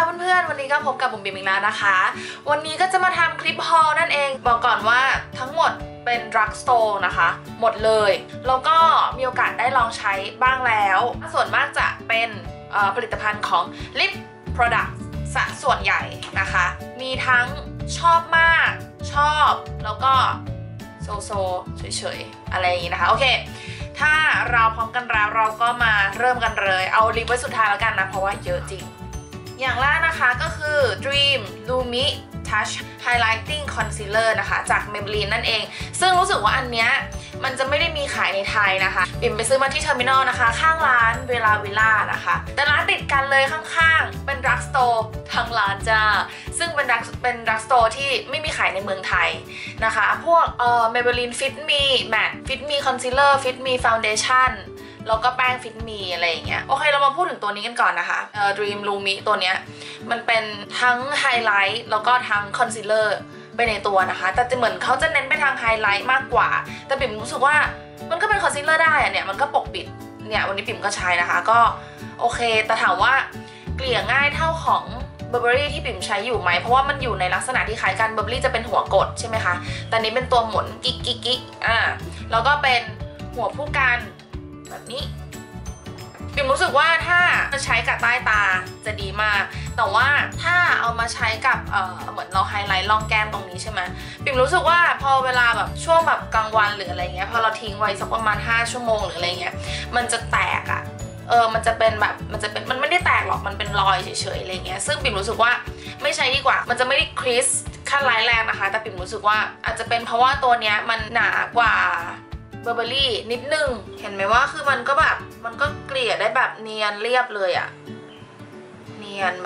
เพื่อนๆวันนี้ก็พบกับบุ๋มบิมอีกแล้วนะคะวันนี้ก็จะมาทำคลิปฮอลนั่นเองบอกก่อนว่าทั้งหมดเป็นดรักสโตร์นะคะหมดเลยแล้วก็มีโอกาสได้ลองใช้บ้างแล้วส่วนมากจะเป็นผลิตภัณฑ์ของ Lip Products ส่วนใหญ่นะคะมีทั้งชอบมากชอบแล้วก็โซเฉยๆอะไรอย่างนี้นะคะโอเคถ้าเราพร้อมกันแล้วเราก็มาเริ่มกันเลยเอาลิปไว้สุดท้ายแล้วกันนะเพราะว่าเยอะจริงอย่างแรกนะคะก็คือ Dream Lumi Touch Highlighting Concealer นะคะจาก Maybelline นั่นเองซึ่งรู้สึกว่าอันเนี้ยมันจะไม่ได้มีขายในไทยนะคะปิ่มไปซื้อมาที่เทอร์มินอลนะคะข้างร้านเวลาวิลล่านะคะแต่ร้านติดกันเลยข้างๆเป็นดรักสโตร์ทั้งร้านจ้าซึ่งเป็นดรักสโตร์ที่ไม่มีขายในเมืองไทยนะคะพวกMaybelline Fit Me Matte Fit Me Concealer Fit Me Foundationแล้วก็แป้งฟิตมีอะไรอย่างเงี้ยโอเคเรามาพูดถึงตัวนี้กันก่อนนะคะDream Lumi ตัวเนี้ยมันเป็นทั้งไฮไลท์แล้วก็ทั้งคอนซีลเลอร์ไปในตัวนะคะแต่เหมือนเขาจะเน้นไปทางไฮไลท์มากกว่าแต่ปิ่มรู้สึกว่ามันก็เป็นคอนซีลเลอร์ได้อะเนี่ยมันก็ปกปิดเนี่ยวันนี้ปิ่มก็ใช้นะคะก็โอเคแต่ถามว่าเกลี่ยง่ายเท่าของBurberry ที่ปิ่มใช้อยู่ไหมเพราะว่ามันอยู่ในลักษณะที่คล้ายกัน Burberry จะเป็นหัวกดใช่ไหมคะแต่นี้เป็นตัวหมุนกิ๊กแล้วก็เป็นหัวผู้กันแบบนี้ปิ่มรู้สึกว่าถ้าใช้กับใต้ตาจะดีมากแต่ว่าถ้าเอามาใช้กับเหมือนเราไฮไลท์ร่องแก้มตรงนี้ใช่ไหมปิ่มรู้สึกว่าพอเวลาแบบช่วงแบบกลางวันหรืออะไรเงี้ยพอเราทิ้งไว้สักประมาณ5 ชั่วโมงหรืออะไรเงี้ยมันจะแตกอะมันจะเป็นแบบมันไม่ได้แตกหรอกมันเป็นรอยเฉยๆอะไรเงี้ยซึ่งปิ่มรู้สึกว่าไม่ใช้ดีกว่ามันจะไม่ได้คริสขั้นร้ายแรงนะคะแต่ปิ่มรู้สึกว่าอาจจะเป็นเพราะว่าตัวเนี้ยมันหนากว่าBurberry นิดนึงเห็นไหมว่าคือมันก็แบบมันก็เกลี่ยได้แบบเนียนเรียบเลยอะเนียน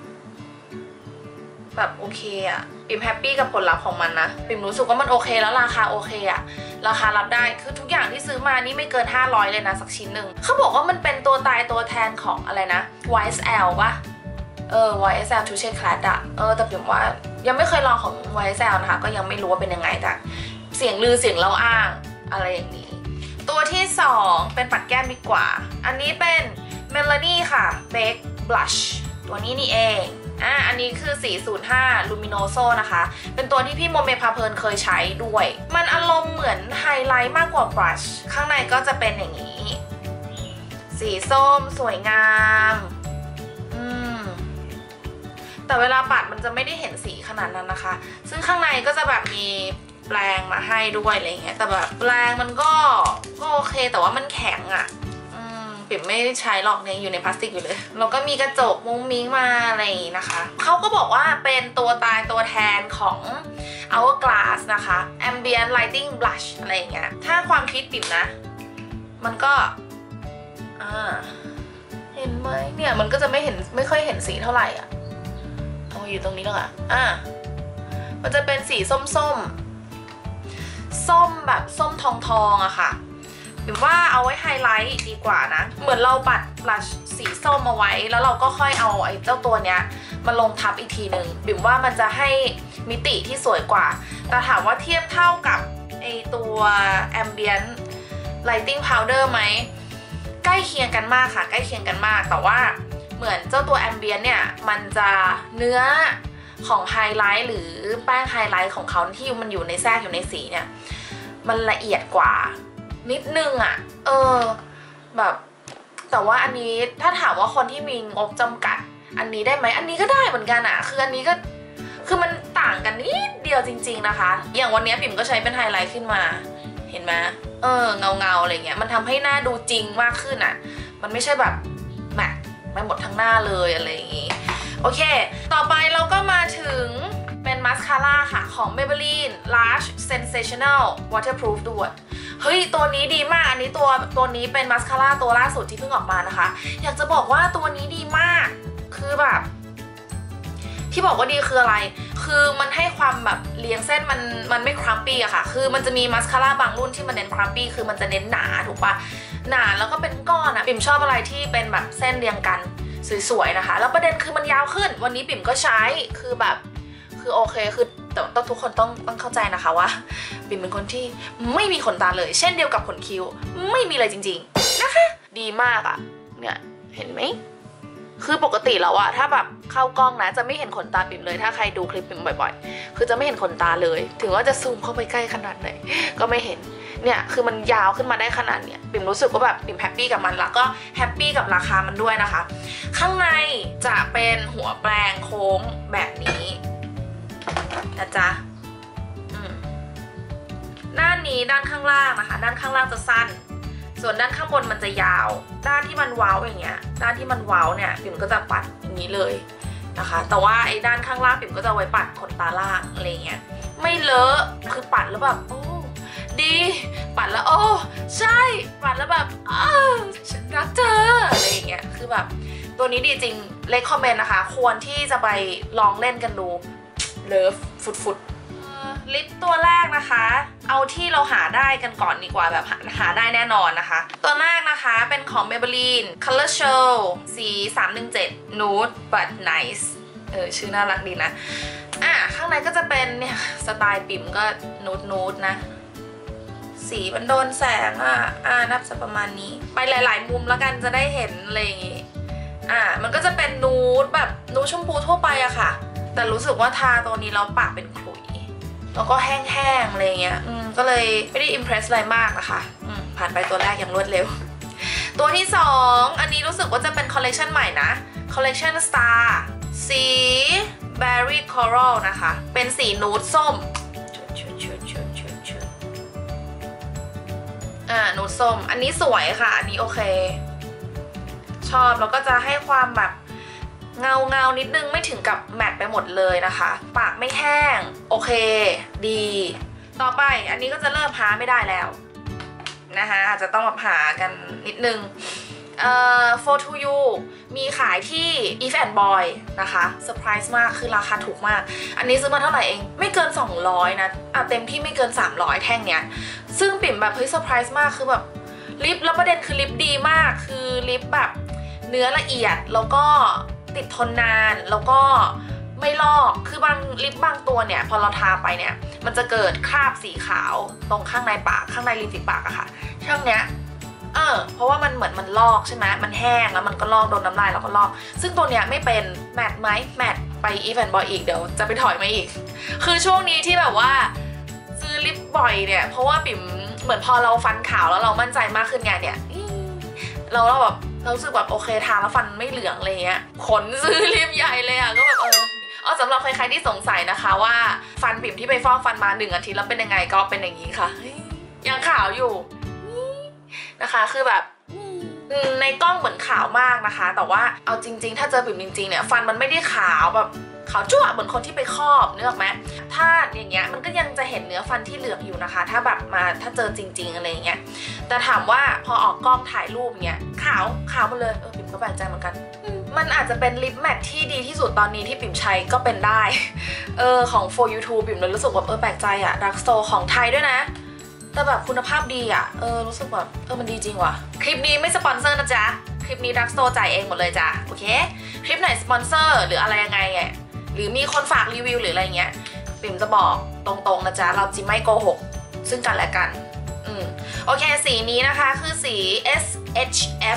แบบโอเคอะปิ่มแฮปปี้กับผลลัพธ์ของมันนะปิ่มรู้สึกว่ามันโอเคแล้วราคาโอเคอะราคารับได้คือทุกอย่างที่ซื้อมานี่ไม่เกิน500เลยนะสักชิ้นหนึ่งเขาบอกว่ามันเป็นตัวตายตัวแทนของอะไรนะ YSL ปะYSL Touche Éclat อะแต่ปิ่มว่ายังไม่เคยลองของ YSL นะคะก็ยังไม่รู้ว่าเป็นยังไงแต่เสียงลือเสียงเล่าอ้างอะไรอย่างนี้ตัวที่2เป็นปัดแก้มดีกว่าอันนี้เป็น Melanie ค่ะ Baked Blush ตัวนี้นี่เองอันนี้คือ405 Luminoso นะคะเป็นตัวที่พี่โมเมพาเพลินเคยใช้ด้วยมันอารมณ์เหมือนไฮไลท์มากกว่า Brush ข้างในก็จะเป็นอย่างนี้สีส้มสวยงามแต่เวลาปัดมันจะไม่ได้เห็นสีขนาดนั้นนะคะซึ่งข้างในก็จะแบบมีแปรงมาให้ด้วยอะไรเงี้ยแต่แบบแปรงมันก็โอเคแต่ว่ามันแข็งอ่ะปิ่มไม่ใช้หรอกเนี่ยอยู่ในพลาสติกอยู่เลยแล้วก็มีกระจกมุ้งมิ้งมาอะไรอย่างงี้นะคะเขาก็บอกว่าเป็นตัวตายตัวแทนของ Hourglass นะคะ Ambient Lighting Blush อะไรอย่างเงี้ยถ้าความคิดปิ่มนะมันก็เห็นไหมเนี่ยมันก็จะไม่ค่อยเห็นสีเท่าไหร่อ่ะอยู่ตรงนี้แล้วมันจะเป็นสีส้มแบบส้มทองอะค่ะปิ่มว่าเอาไว้ไฮไลท์ดีกว่านะเหมือนเราปัดบลัชสีส้มมาไว้แล้วเราก็ค่อยเอาไอ้เจ้าตัวเนี้ยมาลงทับอีกทีหนึ่งปิ่มว่ามันจะให้มิติที่สวยกว่าแต่ถามว่าเทียบเท่ากับไอ้ตัว Ambient Lighting Powder ไหมใกล้เคียงกันมากค่ะใกล้เคียงกันมากแต่ว่าเหมือนเจ้าตัว Ambient เนี่ยมันจะเนื้อของไฮไลท์หรือแป้งไฮไลท์ของเขาที่มันอยู่ในแทรกอยู่ในสีเนี่ยมันละเอียดกว่านิดนึงอะแบบแต่ว่าอันนี้ถ้าถามว่าคนที่มีงบจำกัดอันนี้ได้ไหมอันนี้ก็ได้เหมือนกันอะคืออันนี้ก็คือมันต่างกันนิดเดียวจริงๆนะคะอย่างวันนี้ปิ่มก็ใช้เป็นไฮไลท์ขึ้นมาเห็นไหมเงาอะไรเงี้ยมันทำให้หน้าดูจริงมากขึ้นอะมันไม่ใช่แบบแมทไปหมดทั้งหน้าเลยอะไรอย่างงี้โอเคต่อไปเราก็มาถึงเป็นมาสคาร่าค่ะของ Maybelline Lash Sensational Waterproof ด้วยเฮ้ยตัวนี้ดีมากอันนี้ตัวนี้เป็นมาสคาร่าตัวล่าสุดที่เพิ่งออกมานะคะอยากจะบอกว่าตัวนี้ดีมากคือแบบที่บอกว่าดีคืออะไรคือมันให้ความแบบเลี้ยงเส้นมันไม่ครัมปี้อะค่ะคือมันจะมีมาสคาร่าบางรุ่นที่มันเน้นครัมปี้คือมันจะเน้นหนาถูกปะหนาแล้วก็เป็นก้อนอะปิ่มชอบอะไรที่เป็นแบบเส้นเรียงกันสวยๆนะคะแล้วประเด็นคือมันยาวขึ้นวันนี้ปิ่มก็ใช้คือแบบคือโอเคคือแต่ทุกคนต้องเข้าใจนะคะว่าปิ่มเป็นคนที่ไม่มีขนตาเลยเช่นเดียวกับขนคิ้วไม่มีเลยจริงๆนะคะดีมากอะเนี่ยเห็นไหมคือปกติแล้วอะถ้าแบบเข้ากล้องนะจะไม่เห็นขนตาปิ่มเลยถ้าใครดูคลิปปิ่มบ่อยๆคือจะไม่เห็นขนตาเลยถึงว่าจะซูมเข้าไปใกล้ขนาดไหนก็ไม่เห็นเนี่ยคือมันยาวขึ้นมาได้ขนาดเนี้ยปิ่มรู้สึกว่าแบบปิ่มแฮปปี้กับมันแล้วก็แฮปปี้กับราคามันด้วยนะคะข้างในจะเป็นหัวแปรงโค้งแบบนี้นะจ๊ะด้านนี้ด้านข้างล่างนะคะด้านข้างล่างจะสั้นส่วนด้านข้างบนมันจะยาวด้านที่มันเว้าอย่างเงี้ยด้านที่มันเว้าเนี่ยปิ่มก็จะปัดอย่างนี้เลยนะคะแต่ว่าไอ้ด้านข้างล่างปิ่มก็จะไว้ปัดขนตาล่างอะไรเงี้ยไม่เลอะคือปัดแล้วแบบโอ้ดีปัดแล้วโอ้ใช่ปัดแล้วแบบฉันรักเธออะไรอย่างเงี้ยคือแบบตัวนี้ดีจริงเลคคอมเมนต์นะคะควรที่จะไปลองเล่นกันดูเลิฟฟุดลิปตัวแรกนะคะเอาที่เราหาได้กันก่อนดีกว่าแบบหาได้แน่นอนนะคะตัวแรกนะคะเป็นของ Maybelline Color Show สี317 Nude but Nice ชื่อน่ารักดีนะข้างในก็จะเป็นเนี่ยสไตล์ปิ่มก็นูดนะสีมันโดนแสงนับจะประมาณนี้ไปหลายๆมุมแล้วกันจะได้เห็นอะไรอย่างงี้มันก็จะเป็นนูดแบบนูดชมพูทั่วไปอะค่ะแต่รู้สึกว่าทาตัวนี้แล้วปากเป็นขลุ่ยแล้วก็แห้งๆอะไรเงี้ยก็เลยไม่ได้อิมเพรสอะไรมากนะคะผ่านไปตัวแรกอย่างรวดเร็วตัวที่2อันนี้รู้สึกว่าจะเป็นคอลเลคชันใหม่นะคอลเลคชัน Star สี Berry Coral นะคะเป็นสีนูดส้มนูดส้มอันนี้สวยค่ะอันนี้โอเคชอบแล้วก็จะให้ความแบบเงานิดนึงไม่ถึงกับแมตต์ไปหมดเลยนะคะปากไม่แห้งโอเคดีต่อไปอันนี้ก็จะเริ่มหาไม่ได้แล้วนะคะอาจจะต้องมาหากันนิดนึงFor To You มีขายที่ Eve and Boy นะคะเซอร์ไพรส์มากคือราคาถูกมากอันนี้ซื้อมาเท่าไหร่เองไม่เกิน200นะเต็มที่ไม่เกิน300แท่งเนี้ยซึ่งปิ่มแบบเฮ้ยเซอร์ไพรส์มากคือแบบลิปแล้วประเด็นคือลิปดีมากคือลิปแบบเนื้อละเอียดแล้วก็ติดทนนานแล้วก็ไม่ลอกคือบางลิปบางตัวเนี่ยพอเราทาไปเนี่ยมันจะเกิดคราบสีขาวตรงข้างในปากข้างในริมฝีปากอะค่ะช่วงเนี้ยเพราะว่ามันเหมือนมันลอกใช่ไหมมันแห้งแล้วมันก็ลอกโดนน้ำลายแล้วก็ลอกซึ่งตัวเนี้ยไม่เป็นแมทไหมแมทไปอีฟแอนด์บอยอีกเดี๋ยวจะไปถอยมาอีกคือช่วงนี้ที่แบบว่าซื้อลิปบ่อยเนี่ยเพราะว่าปิ่มเหมือนพอเราฟันขาวแล้วเรามั่นใจมากขึ้นไงเนี่ยเราแบบเรารู้สึกแบบโอเคทาแล้วฟันไม่เหลืองอะไรเงี้ยขนซื้อลิปใหญ่เลยก็แบบสำหรับใครๆที่สงสัยนะคะว่าฟันปิ่มที่ไปฟอกฟันมา1 อาทิตย์แล้วเป็นยังไงก็เป็นอย่างนี้ค่ะยังขาวอยู่นะคะคือแบบในกล้องเหมือนขาวมากนะคะแต่ว่าเอาจริงๆถ้าเจอปิ่มจริงๆเนี่ยฟันมันไม่ได้ขาวแบบขาวจั่วเหมือนคนที่ไปครอบนึกออกไหมถ้าอย่างเงี้ยมันก็ยังจะเห็นเนื้อฟันที่เหลืองอยู่นะคะถ้าแบบมาถ้าเจอจริงๆอะไรเงี้ยแต่ถามว่าพอออกกล้องถ่ายรูปเงี้ยขาวหมดเลยปิ่มก็แปลกใจเหมือนกันมันอาจจะเป็นลิปแมทที่ดีที่สุดตอนนี้ที่ปิ่มใช้ก็เป็นได้ของ For You Too ปิ่มเลยรู้สึกแบบแปลกใจอะดักโซของไทยด้วยนะแต่แบบคุณภาพดีอ่ะรู้สึกแบบมันดีจริงว่ะคลิปนี้ไม่สปอนเซอร์นะจ๊ะคลิปนี้ดักโซจ่ายเองหมดเลยจ้ะโอเคคลิปไหนสปอนเซอร์หรืออะไรยังไงหรือมีคนฝากรีวิวหรืออะไรเงี้ยปิ่มจะบอกตรงๆนะจ๊ะเราจะไม่โกหกซึ่งกันและกันโอเคสีนี้นะคะคือสี SHF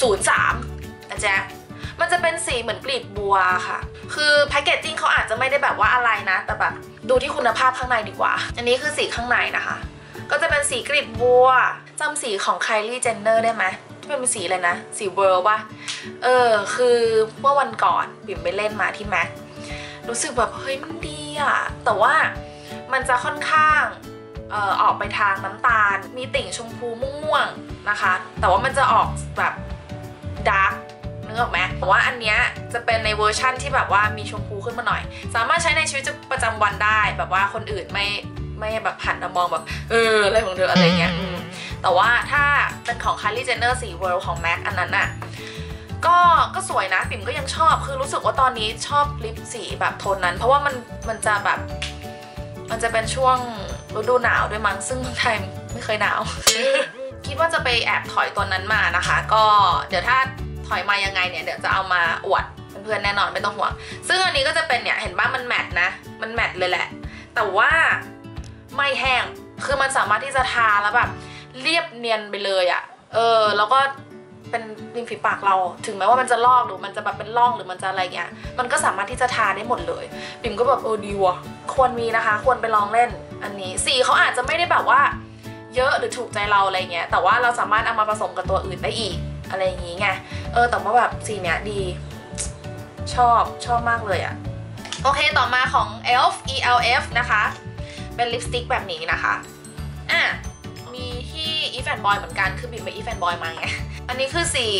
03นะจ๊ะมันจะเป็นสีเหมือนกลีบบัวค่ะคือแพคเกจจิ้งเขาอาจจะไม่ได้แบบว่าอะไรนะแต่แบบดูที่คุณภาพข้างในดีกว่าอันนี้คือสีข้างในนะคะก็จะเป็นสีกลีบบัวจำสีของ Kylie Jenner ได้ไหมที่เป็นสีอะไรนะสีเวิร์ลป่ะคือเมื่อวันก่อนปิ่มไปเล่นมาที่แม็กรู้สึกแบบเฮ้ยมันดีอ่ะแต่ว่ามันจะค่อนข้างออกไปทางน้ำตาลมีติ่งชมพูม่วงๆนะคะแต่ว่ามันจะออกแบบดาร์กนึกออกไหมแต่ว่าอันเนี้ยจะเป็นในเวอร์ชั่นที่แบบว่ามีชมพูขึ้นมาหน่อยสามารถใช้ในชีวิตประจำวันได้แบบว่าคนอื่นไม่แบบหันมามองแบบอะไรของเธออะไรเงี้ยแต่ว่าถ้าเป็นของ Kylie Jenner สี World ของ MAC อันนั้นน่ะก็สวยนะปิ่มก็ยังชอบคือรู้สึกว่าตอนนี้ชอบลิปสีแบบโทนนั้นเพราะว่ามันจะแบบมันจะเป็นช่วงฤดูหนาวด้วยมั้งซึ่งเมืองไทยไม่เคยหนาว คิดว่าจะไปแอบถอยตัวนั้นมานะคะก็เดี๋ยวถ้าถอยมายังไงเนี่ยเดี๋ยวจะเอามาอวดเพื่อนๆแน่นอนไม่ต้องห่วงซึ่งอันนี้ก็จะเป็นเนี่ยเห็นบ้างมันแมทนะมันแมทเลยแหละแต่ว่าไม่แห้งคือมันสามารถที่จะทาแล้วแบบเรียบเนียนไปเลยแล้วก็เป็นริมฝีปากเราถึงแม้ว่ามันจะลอกหรือมันจะแบบเป็นร่องหรือมันจะอะไรเงี้ยมันก็สามารถที่จะทาได้หมดเลยปิ่มก็แบบดีว่ะควรมีนะคะควรไปลองเล่นอันนี้สีเขาอาจจะไม่ได้แบบว่าเยอะหรือถูกใจเราอะไรเงี้ยแต่ว่าเราสามารถเอามาผสมกับตัวอื่นได้อีกอะไรอย่างงี้ไงแต่ว่าแบบสีเนี้ยดีชอบมากเลยอะโอเคต่อมาของ ELF นะคะเป็นลิปสติกแบบนี้นะคะมีที่ Eve and Boy เหมือนกันคือบิ่มไป Eve and Boy มาไงอันนี้คือสี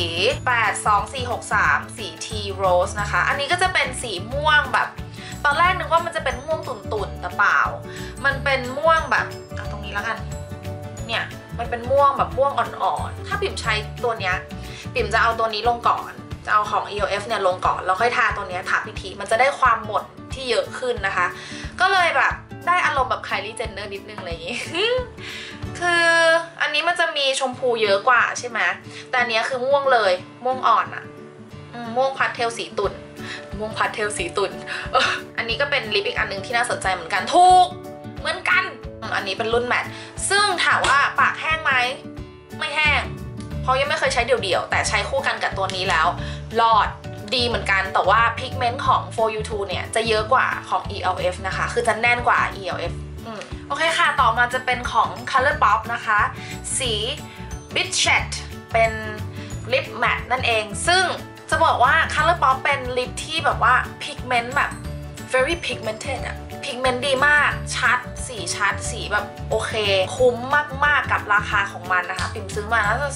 82463สี Tea Rose นะคะอันนี้ก็จะเป็นสีม่วงแบบตอนแรกนึกว่ามันจะเป็นม่วงตุ่นๆแต่เปล่ามันเป็นม่วงแบบตรงนี้แล้วกันเนี่ยมันเป็นม่วงแบบม่วงอ่อนๆถ้าบิ่มใช้ตัวเนี้ยบิ่มจะเอาตัวนี้ลงก่อนจะเอาของ ELF เนี่ยลงก่อนแล้วค่อยทาตัวเนี้ยทาพิธีมันจะได้ความหมดที่เยอะขึ้นนะคะก็เลยแบบได้อารมณ์แบบไคลี่เจนเนอร์นิดนึงอะไรอย่างงี้ คืออันนี้มันจะมีชมพูเยอะกว่าใช่ไหมแต่อันนี้คือม่วงเลยม่วงอ่อนอะม่วงพาสเทลสีตุ่นม่วงพาสเทลสีตุ่นอันนี้ก็เป็นลิปอีกอันนึงที่น่าสนใจเหมือนกันถูกเหมือนกันอันนี้เป็นรุ่นแมทซึ่งถามว่าปากแห้งไหมไม่แห้งเพราะยังไม่เคยใช้เดี่ยวๆแต่ใช้คู่กันกับตัวนี้แล้วรอดดีเหมือนกันแต่ว่าพิกเมนต์ของ 4U2 เนี่ยจะเยอะกว่าของ ELF นะคะคือจะแน่นกว่า ELF โอเคค่ะต่อมาจะเป็นของ ColourPop นะคะสี Bitchet เป็นลิปแมทนั่นเองซึ่งจะบอกว่า ColourPop เป็นลิปที่แบบว่าพิกเมนต์แบบ very pigmented อะพิกเมนต์ดีมากชัดสีแบบโอเคคุ้มมากๆกับราคาของมันนะคะปิ่มซื้อมาแล้วจะ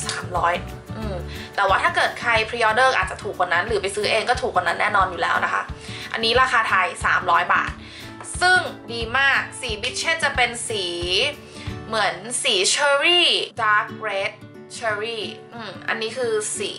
300แต่ว่าถ้าเกิดใครพรีออเดอร์อาจจะถูกกว่านั้นหรือไปซื้อเองก็ถูกกว่านั้นแน่นอนอยู่แล้วนะคะอันนี้ราคาไทย300 บาทซึ่งดีมากสีบิชเชตจะเป็นสีเหมือนสีเชอร์รี่ดาร์กเรดเชอร์รี่อันนี้คือสี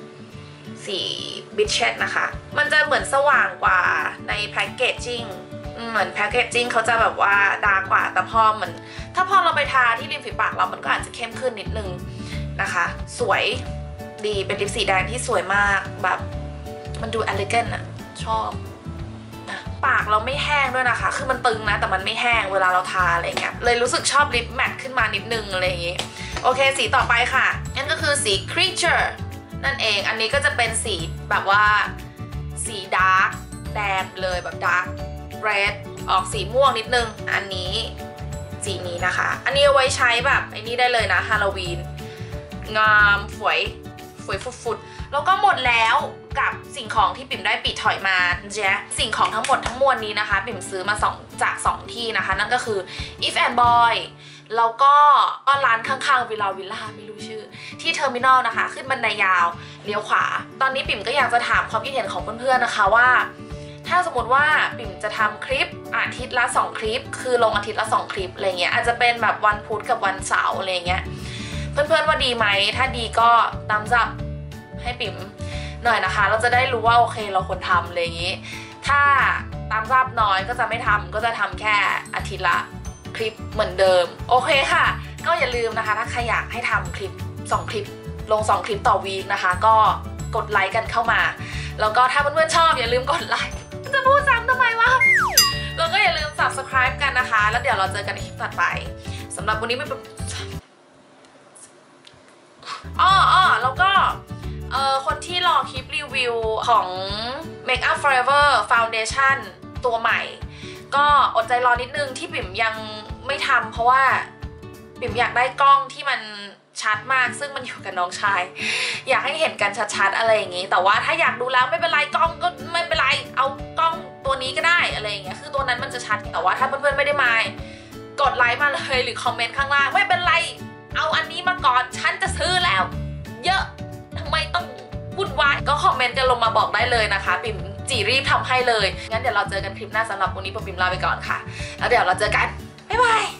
บิชเชตนะคะมันจะเหมือนสว่างกว่าในแพคเกจจิ้งเหมือนแพคเกจจิ้งเขาจะแบบว่าดาร์กกว่าแต่พอเหมือนถ้าพอเราไปทาที่ริมฝีปากเรามันก็อาจจะเข้มขึ้นนิดนึงนะคะสวยดีเป็นลิปสีแดงที่สวยมากแบบมันดูเอลิแกนต์อะชอบนะปากเราไม่แห้งด้วยนะคะคือมันตึงนะแต่มันไม่แห้งเวลาเราทาอะไรเงี้ยเลยรู้สึกชอบลิปแมทขึ้นมานิดนึงอะไรอย่างงี้โอเคสีต่อไปค่ะนั่นก็คือสี Creature นั่นเองอันนี้ก็จะเป็นสีแบบว่าสีดาร์กแดงเลยแบบดาร์กเรดออกสีม่วงนิดนึงอันนี้สีนี้นะคะอันนี้เอาไว้ใช้แบบไอ้นี่ได้เลยนะฮาโลวีนงามฝวยฟุดๆแล้วก็หมดแล้วกับสิ่งของที่ปิ่มได้ปิดถอยมาเจ๊สิ่งของทั้งหมดทั้งมวลนี้นะคะปิ่มซื้อมาจาก2ที่นะคะนั่นก็คือ Eve and Boy แล้วก็ร้านข้างๆวิลล่าไม่รู้ชื่อที่เทอร์มินอลนะคะขึ้นบันไดยาวเลี้ยวขวาตอนนี้ปิ่มก็อยากจะถามความคิดเห็นของเพื่อนๆนะคะว่าถ้าสมมติว่าปิ่มจะทำคลิปอาทิตย์ละ2คลิปคือลงอาทิตย์ละ2คลิปอะไรเงี้ยอาจจะเป็นแบบวันพุธกับวันเสาร์อะไรเงี้ยเพื่อนๆว่าดีไหมถ้าดีก็ตามจับให้ปิ่มหน่อยนะคะเราจะได้รู้ว่าโอเคเราควรทำอะไรอย่างนี้ถ้าตามจับน้อยก็จะไม่ทำก็จะทำแค่อาทิตย์ละคลิปเหมือนเดิมโอเคค่ะก็อย่าลืมนะคะถ้าใครอยากให้ทำคลิป2คลิปลง2คลิปต่อวีคนะคะก็กดไลค์กันเข้ามาแล้วก็ถ้าเพื่อนๆชอบอย่าลืมกดไลค์จะพูดซ้ำทำไมวะแล้วก็อย่าลืม subscribe กันนะคะแล้วเดี๋ยวเราเจอกันในคลิปถัดไปสำหรับวันนี้ไม่เป็นแล้วก็คนที่รอคลิปรีวิวของ Make Up Forever Foundation ตัวใหม่ก็อดใจรอนิดนึงที่ปิ่มยังไม่ทำเพราะว่าปิ่มอยากได้กล้องที่มันชัดมากซึ่งมันอยู่กับน้องชายอยากให้เห็นกันชัดๆอะไรอย่างงี้แต่ว่าถ้าอยากดูแล้วไม่เป็นไรกล้องก็ไม่เป็นไรเอากล้องตัวนี้ก็ได้อะไรอย่างเงี้ยคือตัวนั้นมันจะชัดแต่ว่าถ้าเพื่อนๆไม่ได้มากดไลค์มาเลยหรือคอมเมนต์ข้างล่างไม่เป็นไรเอาอันนี้มาก่อนฉันจะซื้อแล้วเยอะทำไมต้องวุ่นวายก็คอมเมนต์กันลงมาบอกได้เลยนะคะปิ่มจีรีบทำให้เลยงั้นเดี๋ยวเราเจอกันคลิปหน้าสำหรับวันนี้ปิ่มลาไปก่อนค่ะแล้วเดี๋ยวเราเจอกันบ๊ายบาย